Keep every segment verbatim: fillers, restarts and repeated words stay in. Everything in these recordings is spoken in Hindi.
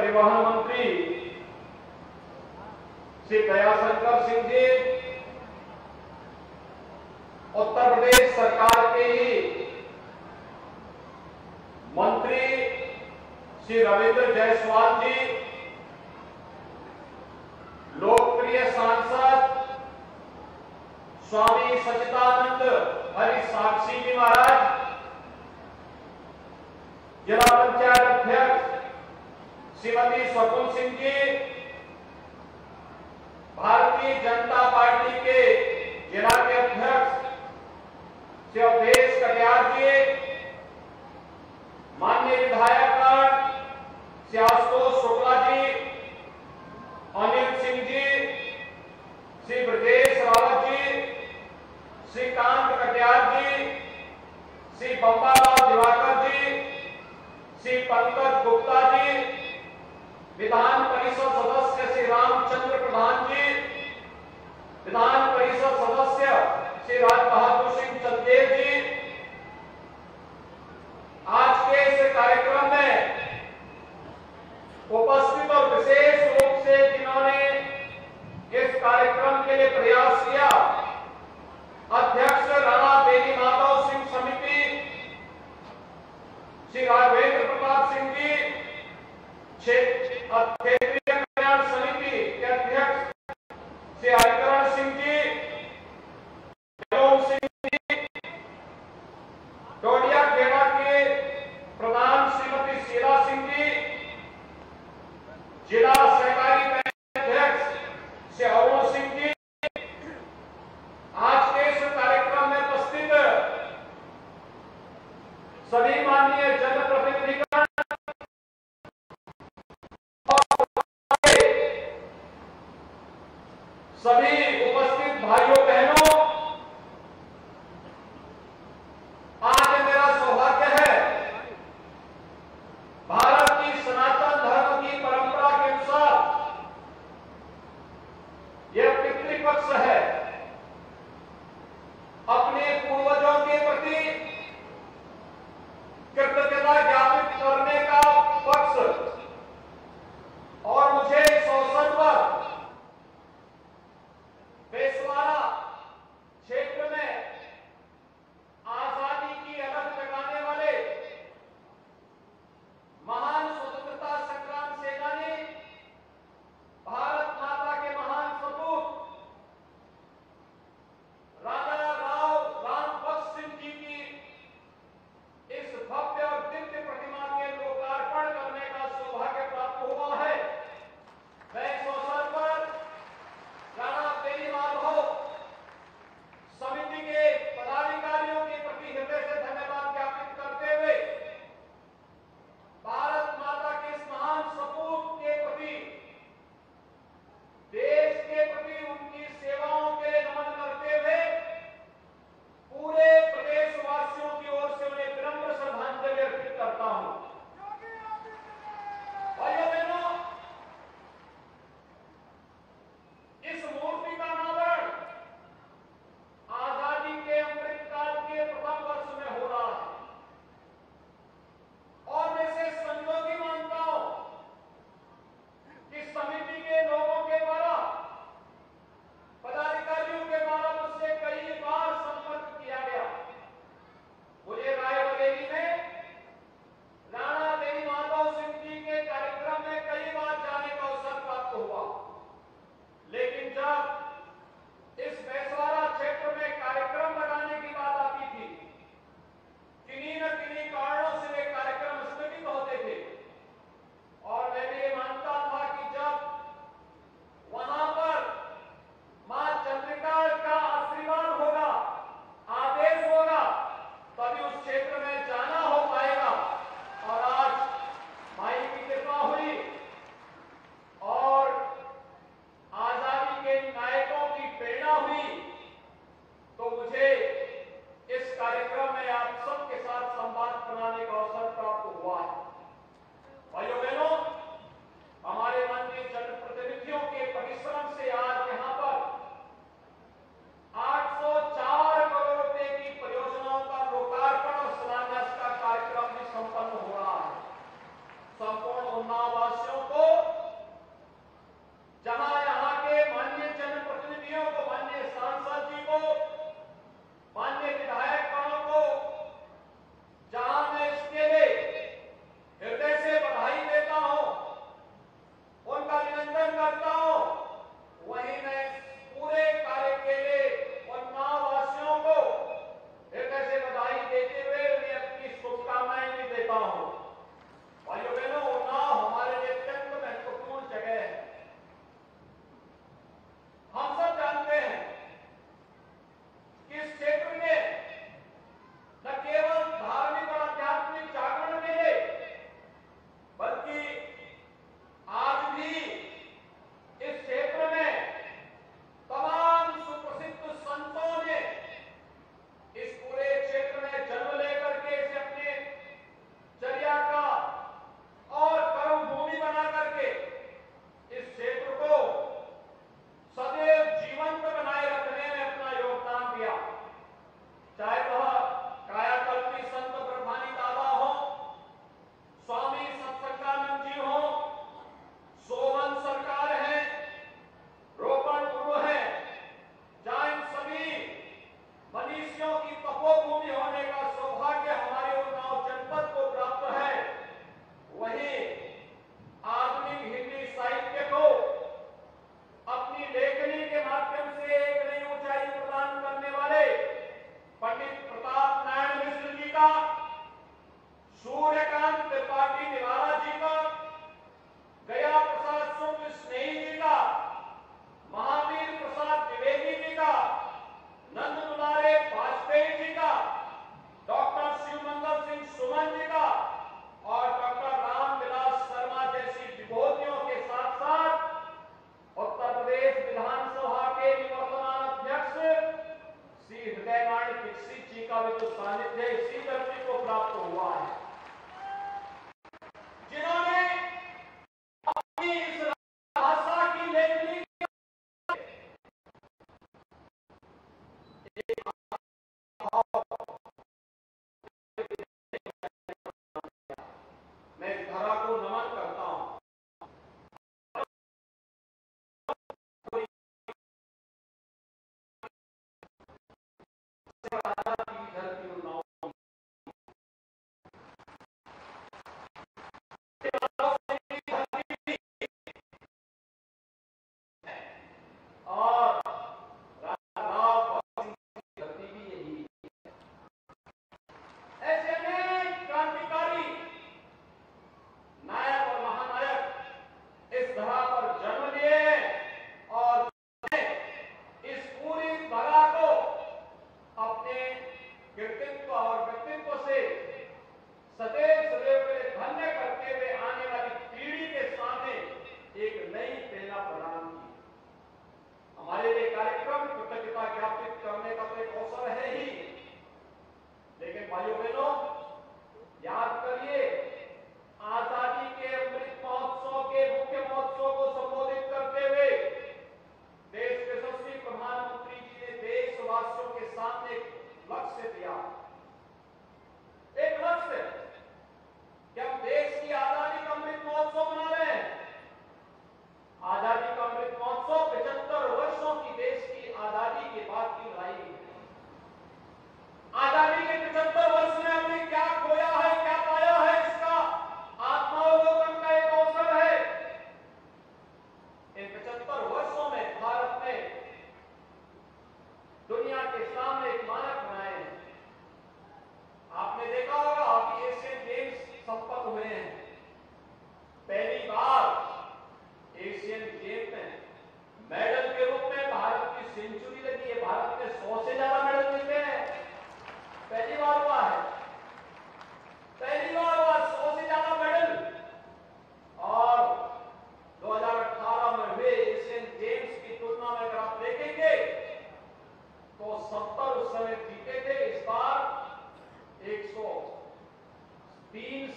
परिवहन मंत्री श्री दयाशंकर सिंह जी, उत्तर प्रदेश सरकार के ही मंत्री श्री रविंद्र जायसवाल जी, लोकप्रिय सांसद स्वामी सच्चिदानंद हरि साक्षी जी महाराज, जिला पंचायत अध्यक्ष श्रीमती स्वप्न सिंह जी, भारतीय जनता पार्टी के जिला के अध्यक्ष श्री अवधेश कटियार जी, माननीय विधायक श्री आशुतोष शुक्ला जी, अनिल सिंह जी, श्री ब्रजेश रावत जी, श्रीकांत कटियार जी, श्री बंबालाल दिवाकर जी, श्री पंकज गुप्ता जी, विधान परिषद सदस्य श्री रामचंद्र प्रधान जी, विधान परिषद सदस्य श्री राज बहादुर सिंह चंदेल जी, आज के इस कार्यक्रम में उपस्थित और विशेष रूप से जिन्होंने इस कार्यक्रम के लिए प्रयास किया, अध्यक्ष राणा बेनी माधव सिंह समिति श्री राघवेंद्र प्रताप सिंह जी, क्षेत्रीय कल्याण समिति के अध्यक्ष श्री हरिकरण सिंह जी, सिंह जी, डोडिया खेड़ा के प्रधान श्रीमती शीला सिंह जी, जिला सहकारी बैंक अध्यक्ष श्री अरुण सिंह जी, आज के इस कार्यक्रम में उपस्थित सभी माननीय जनप्रतिनिधिगण, सभी उपस्थित भाइयों बहनों, आज मेरा सौभाग्य है भारत की सनातन धर्म की परंपरा के अनुसार यह पितृपक्ष है, अपने पूर्वजों के प्रति कृतज्ञता ज्ञापित करने का पक्ष, और मुझे इस अवसर पर बेसवारा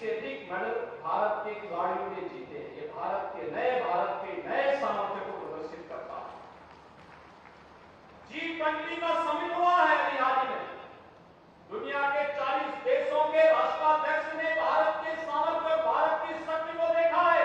से अधिक मेडल भारत के खिलाड़ियों ने जीते। ये भारत के नए भारत के नए सामर्थ्य को प्रदर्शित करता है। जी ट्वेंटी का समिट हुआ है अभी हाल ही में। दुनिया के चालीस देशों के राष्ट्राध्यक्ष ने भारत के सामर्थ्य और भारत की शक्ति को देखा है।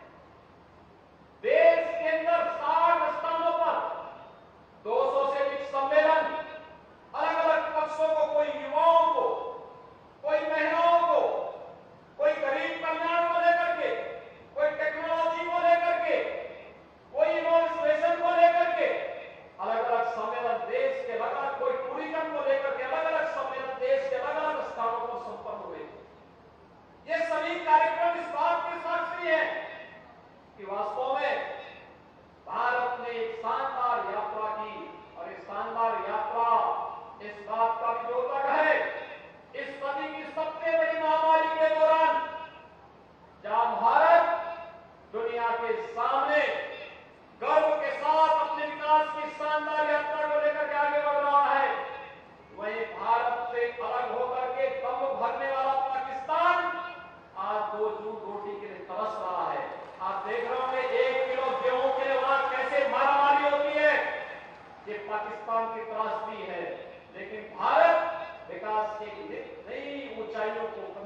देश के अंदर साठ स्थानों पर दो सौ से अधिक सम्मेलन, अलग अलग पक्षों को, कोई युवाओं को, कोई महिलाओं को, कोई गरीब कल्याण को लेकर के, कोई टेक्नोलॉजी को लेकर के, कोई इनोवेशन को लेकर के, अलग अलग सम्मेलन देश के अलग अलग, कोई टूरिज्म को लेकर के अलग अलग सम्मेलन देश के अलग अलग स्थानों पर संपन्न हुए। ये सभी कार्यक्रम इस बात के साक्षी हैं कि वास्तव में भारत ने एक शानदार यात्रा की, और इस शानदार यात्रा इस बात का भी द्योतक है इस सदी की सबसे बड़ी महामारी के दौरान, जहां भारत दुनिया के सामने गर्व के साथ अपने विकास की शानदार यात्रा को लेकर के आगे बढ़ रहा है, वहीं भारत से अलग होकर के दम भरने वाला पाकिस्तान आज दो जून रोटी के लिए तरस रहा है। आप देख रहे होंगे एक किलो गेहूं के लिए वहां कैसे मारामारी होती है। ये पाकिस्तान की त्रासदी है, लेकिन भारत विकास की नई ऊंचाइयों को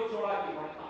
चौड़ा की घटना।